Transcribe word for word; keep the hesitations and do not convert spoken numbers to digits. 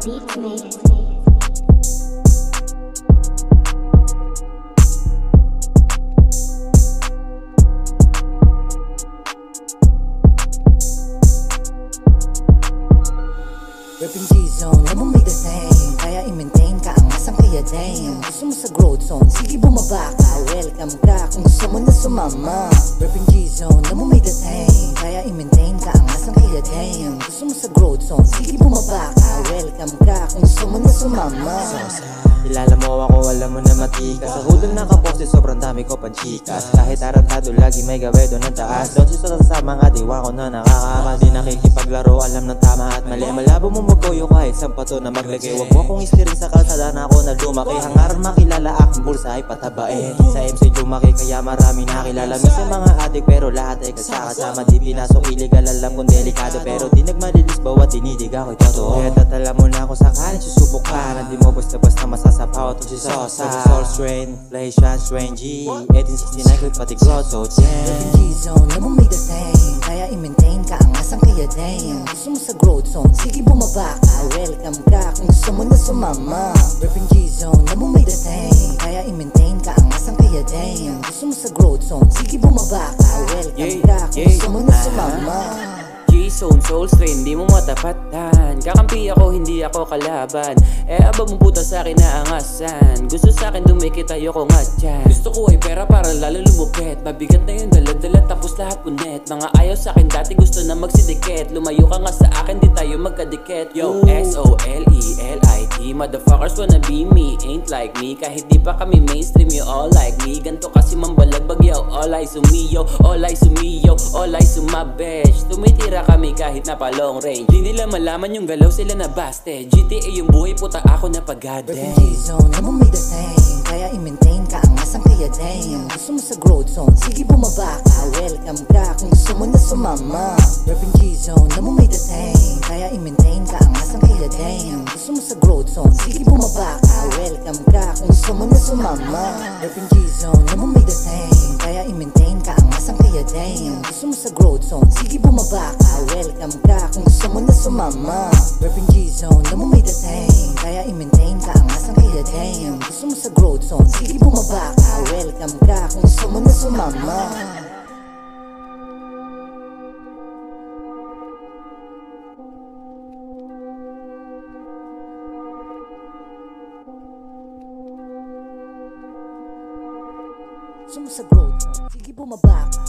beats made. Rapping G-Zone, alam mo may dating kaya i-maintain ka ang asang kaya damn. Gusto mo sa growth zone, sige bumaba ka. Welcome ka kung gusto mo na sumama. Rapping G-Zone, alam mo may dating kaya i-maintain ka ang asang kaya damn. Gusto mo sa growth zone, sige bumaba ka. Welcome ka kung gusto mo na sumama. Kilala mo ako, alam mo na matika. Sa hudol nakaposte, sobrang dami ko panchikas. Kahit arantado, lagi may gawe doon ng taas. Don't you sa sa mga diwa ko na nakakamas. Di nakikipaglaro, alam ng tama at mali. Malabo mo magkoyo kahit sampato na maglagay. Wag mo akong istiring sa kalsada na ako na lumaki. Hangaran makilala aking bulsa ay patabain. Sa M C lumaki kaya marami nakilala. Minsan mga adik pero lahat ay kasakasama. Di pinasok illegal, alam kong delikado. Pero di nagmalilis bawat dinidig ako'y totoo. Kaya tatala mo na ako sa kanin, susubok ka. Hindi mo basta-basta masasapaw at si Sosa. Soul Strain, Inflation, Strain G eighteen sixty-nine clip pati Grotto Rapping G-Zone, alam mo may dating kaya i-maintain ka ang asang kaya damn. Gusto mo sa growth zone, sige bumaba ka. Welcome ka kung gusto mo na sumama. Rapping G-Zone, alam mo may dating kaya i-maintain ka ang asang kaya damn. Gusto mo sa growth zone, sige bumaba ka. Welcome ka kung gusto mo na sumama. G-Zone, Soul Strain, di mo matapatan. Kakampi ako, hindi ako kalaban. Eh aba mong puta sa'kin na angasan. Gusto sa'kin dumikit, ayoko nga dyan. Gusto ko ay pera para lalo lumupit. Mabigat na yung dala-dala tapos lahat punet. Mga ayaw sa'kin dati gusto na magsidikit. Lumayo ka nga sa akin, di tayo magkadikit. Yo, S O L E L I T Motherfuckers wanna be me, ain't like me. Kahit di pa kami mainstream, you all like me. Ganto kasi mambalagbag, yo. All eyes on me, yo. All eyes on me, yo. All eyes on my bitch. Tumitira kami kahit na pa long range. Di nila malaman yung galaw, sila na baste. G T A yung buhay, puta ako na pagade. Rapping G-Zone, alam mo may dating kaya i-maintain ka ang asang kaya damn. Gusto mo sa growth zone, sige bumaba ka. Welcome ka kung gusto mo na sumama. Rapping G-Zone, alam mo may dating kaya i-maintain ka ang asang kaya damn. Gusto mo sa growth zone, sige bumaba ka. Welcome ka kung gusto mo na sumama. Rapping G-Zone, alam mo may dating kaya i-maintain ka ang asang kaya damn. Gusto mo sa growth zone, sige bumaba ka. Welcome ka kung gusto mo na sumama. Rapping G-Zone, alam mo may dating kaya i-maintain ka ang asang kaya damn. Gusto mo sa growth zone, sige bumaba ka. Welcome ka kung gusto mo na sumama. Gusto mo sa growth zone, sige bumaba ka.